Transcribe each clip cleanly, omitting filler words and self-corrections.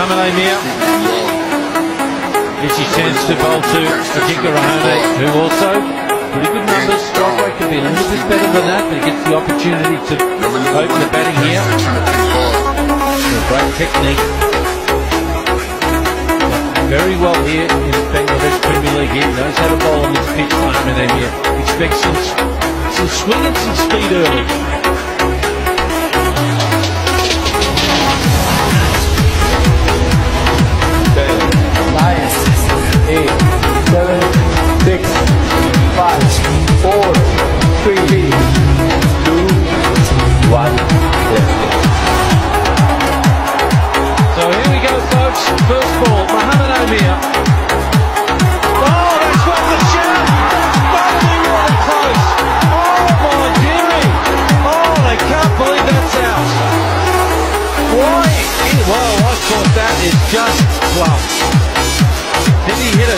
Muhammad Amir gets his chance to bowl to Ajinka Rahane, who also pretty good numbers. Strike rate could be a little bit better than that, but he gets the opportunity to open the batting here. Great technique. Very well here in Bangladesh Premier League. He knows how to bowl on this pitch. Muhammad Amir expects some swing and some speed early. 8, 7, 6, 5, 4, 3, 2, 1. So here we go, folks. First ball, Muhammad Amir. Oh, that's what the shot. Really, really close. Oh my dearie. Oh, they can't believe that's out. Why? Well, I thought that is just fluff. Did he hit it?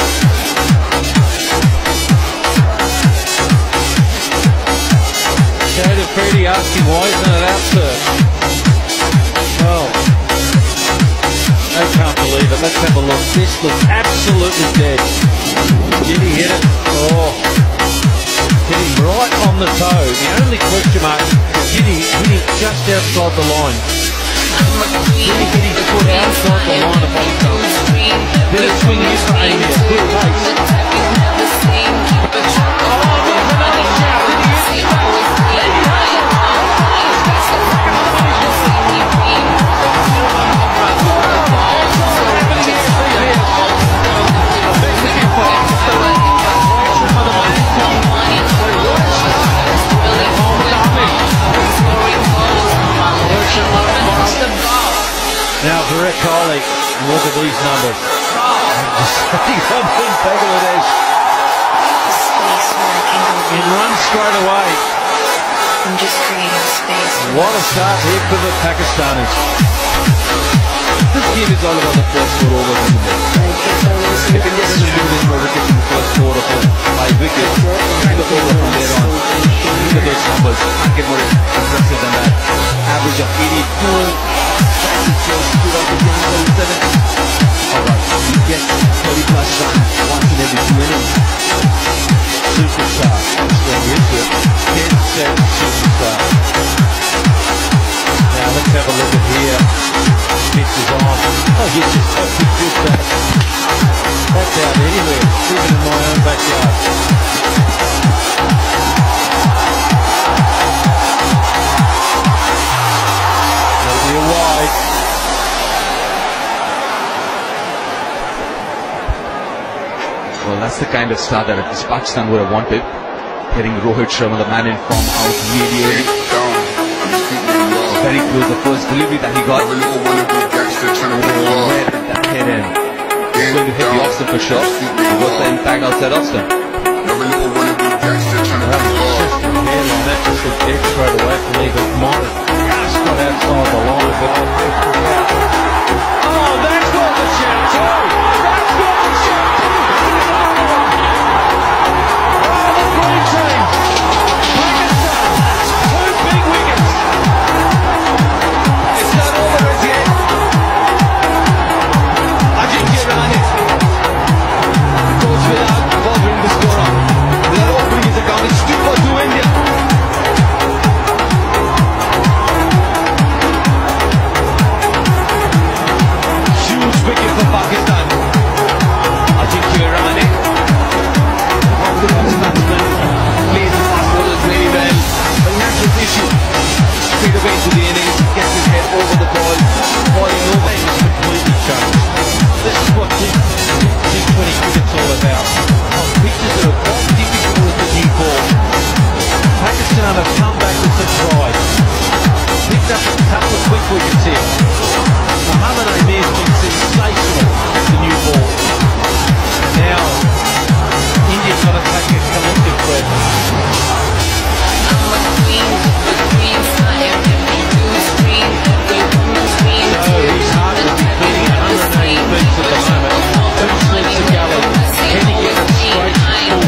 Shade of Freddie asking why isn't it out, sir? Well, I can't believe it. Let's have a look. This looks absolutely dead. Did he hit it? Oh, hit him right on the toe. The only question mark is did he hit it just outside the line? Did he get his foot outside the line of the toe? Did it swing in for Amir? Good pace. Now, Virat Kohli, look at these numbers. In Bangladesh. In runs straight away. I'm just creating space. What a start here for the Pakistanis. This game is all about the first foot over in the ball. If India doesn't do this more wickets in the first quarter for 5 wickets, kind of over from there on. Look at those numbers. Can't get more impressive than that. Average of 82. Alright, he gets 30 plus runs once in every 2 innings. Superstar. Straight into it. Dead set superstar. Now let's have a look at here. Pitch is on. Oh, he's just totally good that. That's out anywhere, even in my own backyard. That'll be a wide. Well, that's the kind of start that Pakistan would have wanted. Getting Rohit Sharma, the man in form, out really early. Very close, the first delivery that he got. Where did that hit in? He's going to hit the off-spin for sure. What's the impact outside off-spin? That just a dead straight away from me, but mine just got outside the line. Oh, that's what the shout too! That's what the shout too! Oh, the green team! Pakistan! 2 big wickets! It's not all there is yet. Ajinka Rahane goes without bothering the scorer. Without opening his account, it's 2 for 2 India. Wicket for Pakistan. Ajinka Rahane. One of the best batsmen. Plays the fast bowlers very well. But he has this issue. Straight away into the innings. Gets his head over the ball. Falling over. It's completely changed. This is what T20 cricket's all about. Pitches that are quite difficult with the new ball. Pakistan have come back with surprise. Picked up a couple of quick wickets here. Muhammad Amir's been sensational with the new ball. Now, India's got to take a collective breath. So he's hard to be beating 180 beats at the moment. 2 slips a gully. Can he get it straight to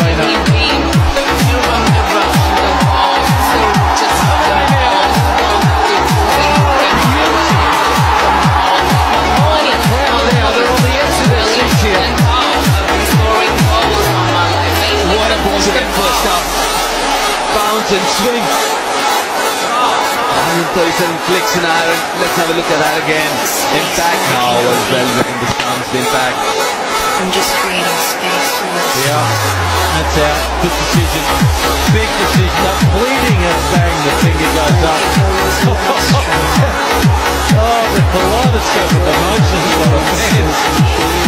full? and swing. 137 flicks in iron. Let's have a look at that again. Impact now as well within the stance. The impact. I'm just creating space for what's Yeah, that's out. Good decision. Big decision. That bleeding and bang, the finger goes up. Oh, the kaleidoscope of emotions for the fans.